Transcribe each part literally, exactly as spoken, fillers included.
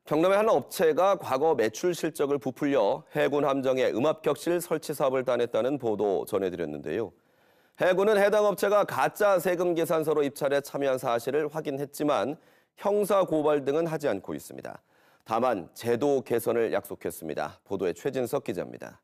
경남의 한 업체가 과거 매출 실적을 부풀려 해군 함정에 음압격실 설치 사업을 따냈다는 보도 전해드렸는데요. 해군은 해당 업체가 가짜 세금 계산서로 입찰에 참여한 사실을 확인했지만 형사 고발 등은 하지 않고 있습니다. 다만 제도 개선을 약속했습니다. 보도에 최진석 기자입니다.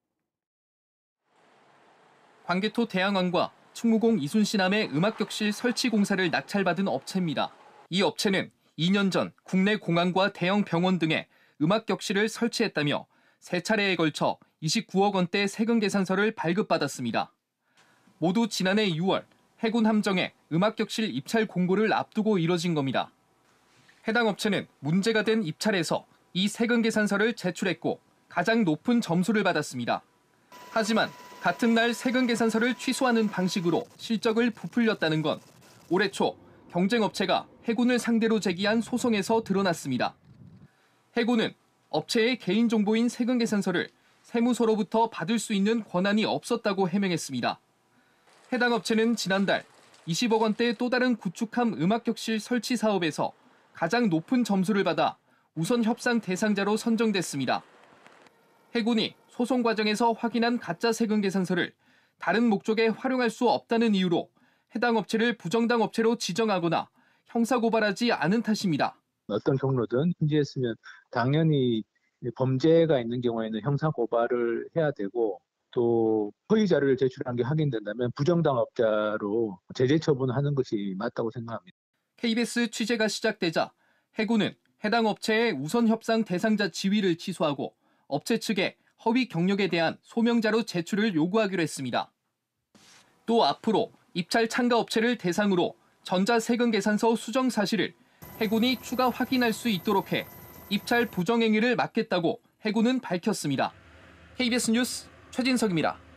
광개토 대양왕과 충무공 이순신함의 음압격실 설치 공사를 낙찰받은 업체입니다. 이 업체는 이 년 전 국내 공항과 대형 병원 등에 음압격실을 설치했다며 세 차례에 걸쳐 이십구억 원대 세금 계산서를 발급받았습니다. 모두 지난해 유월 해군 함정에 음압격실 입찰 공고를 앞두고 이뤄진 겁니다. 해당 업체는 문제가 된 입찰에서 이 세금 계산서를 제출했고 가장 높은 점수를 받았습니다. 하지만 같은 날 세금 계산서를 취소하는 방식으로 실적을 부풀렸다는 건 올해 초 경쟁업체가 해군을 상대로 제기한 소송에서 드러났습니다. 해군은 업체의 개인정보인 세금 계산서를 세무서로부터 받을 수 있는 권한이 없었다고 해명했습니다. 해당 업체는 지난달 이십억 원대 또 다른 구축함 음압격실 설치 사업에서 가장 높은 점수를 받아 우선 협상 대상자로 선정됐습니다. 해군이 소송 과정에서 확인한 가짜 세금 계산서를 다른 목적에 활용할 수 없다는 이유로 해당 업체를 부정당 업체로 지정하거나 형사고발하지 않은 탓입니다. 어떤 경로든 인지했으면 당연히 범죄가 있는 경우에는 형사고발을 해야 되고 또 허위 자료를 제출한 게 확인된다면 부정당업자로 제재 처분하는 것이 맞다고 생각합니다. 케이비에스 취재가 시작되자 해군은 해당 업체의 우선 협상 대상자 지위를 취소하고 업체 측에 허위 경력에 대한 소명자료 제출을 요구하기로 했습니다. 또 앞으로 입찰 참가 업체를 대상으로 전자세금 계산서 수정 사실을 해군이 추가 확인할 수 있도록 해 입찰 부정행위를 막겠다고 해군은 밝혔습니다. 케이비에스 뉴스 최진석입니다.